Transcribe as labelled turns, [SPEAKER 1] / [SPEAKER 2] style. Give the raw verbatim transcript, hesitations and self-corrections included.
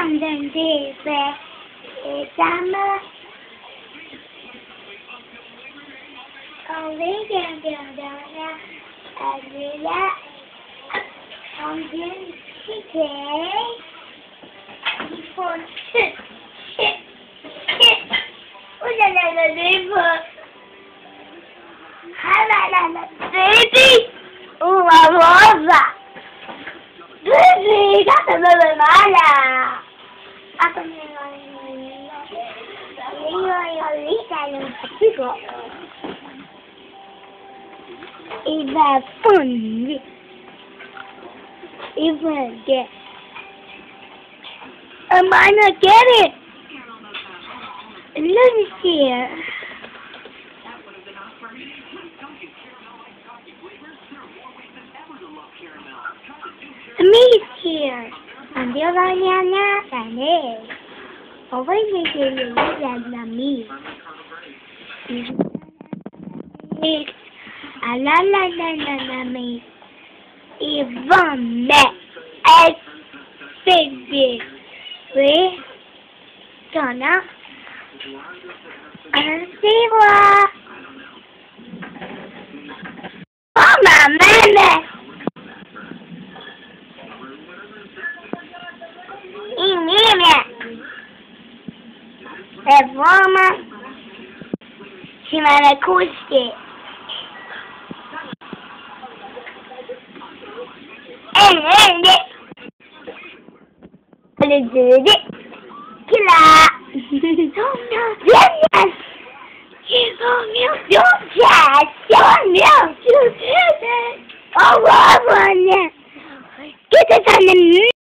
[SPEAKER 1] London River e summer. Only can be done every day. On the city, for shit, shit, shit. Who's the river? Hello, baby. Oh, rosa. Baby, got the little mala. I can It's that fun. Even get. Am I not get it? Let me see it. Me's here. And the other Nana and it. Over here is the me. A la la la la la me. Even met as baby. We gonna and see what. Oh my man. E forma si manda questi e niente le vede che la oh mio Dio oh mio Dio oh wow che ti stanno